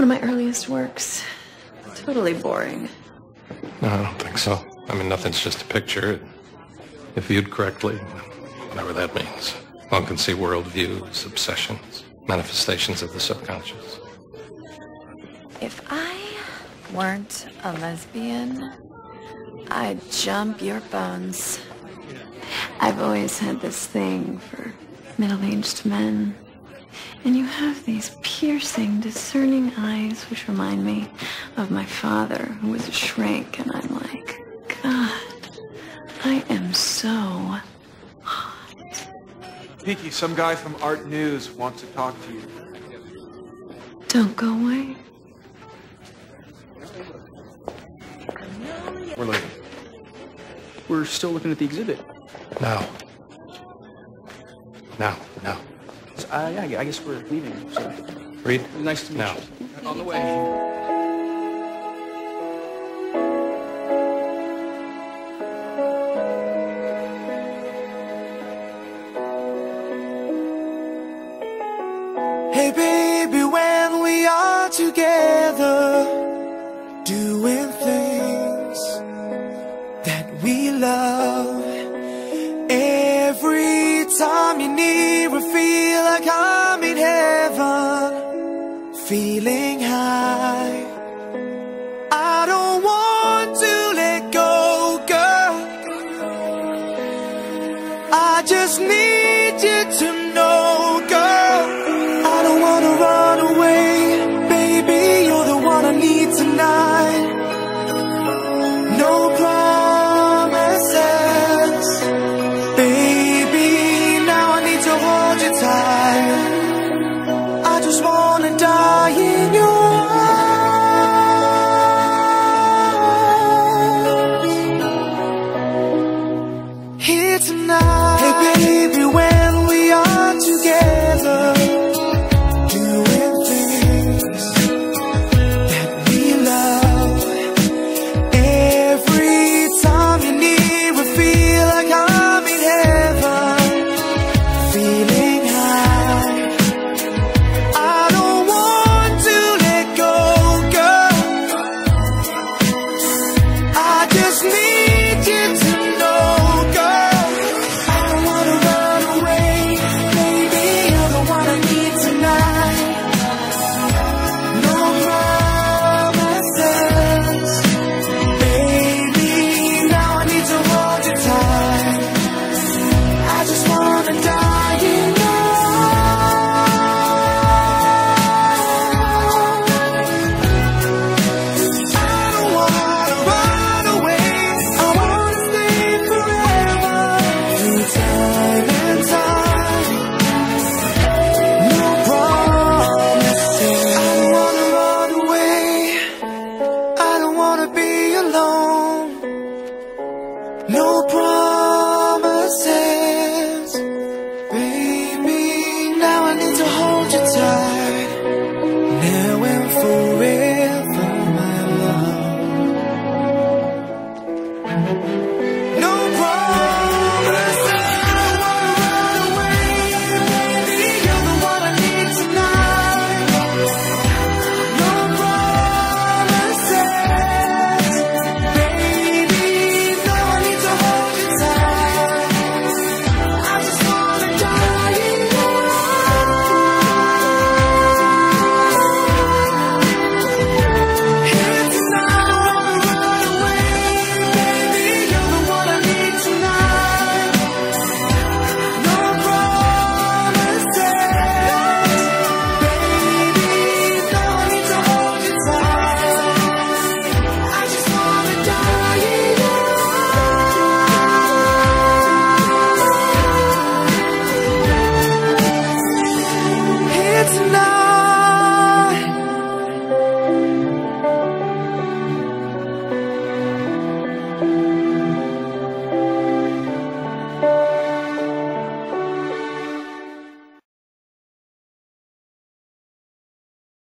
One of my earliest works. Totally boring. No, I don't think so. I mean, nothing's just a picture. If viewed correctly, whatever that means. One can see worldviews, obsessions, manifestations of the subconscious. If I weren't a lesbian, I'd jump your bones. I've always had this thing for middle-aged men. And you have these piercing, discerning eyes which remind me of my father, who was a shrink, and I'm like, God, I am so hot. Nicky, some guy from Art News wants to talk to you. Don't go away. We're leaving. We're still looking at the exhibit. Now. Now. So, yeah, I guess we're leaving. So, Read. nice to meet Now. you. On the way. Hey baby, when we are together, doing things that we love, every time you're near I feel like I'm in heaven, feeling high.